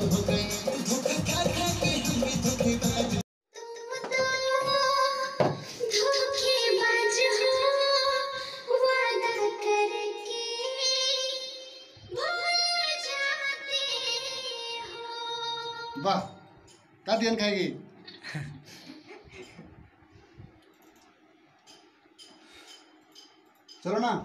वाह, का दिन खाएगी? चलो ना।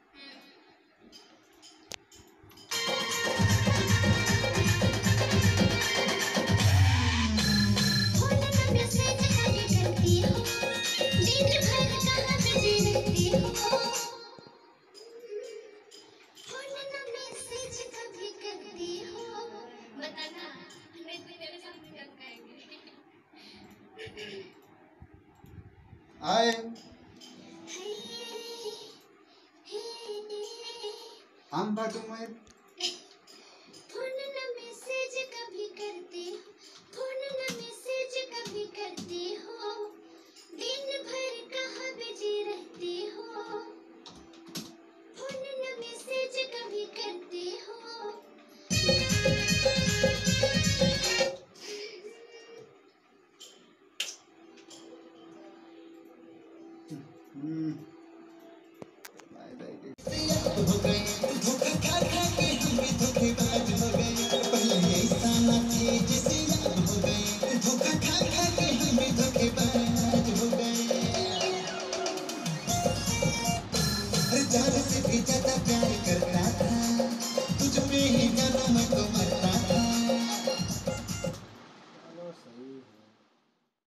आए हम बातों में फोन न मैसेज कभी करते हो, फोन न मैसेज कभी करते हो, दिन भर कहाँ बिजी रहते हो, फोन न मैसेज कभी करते हो। जान से भी ज्यादा प्यार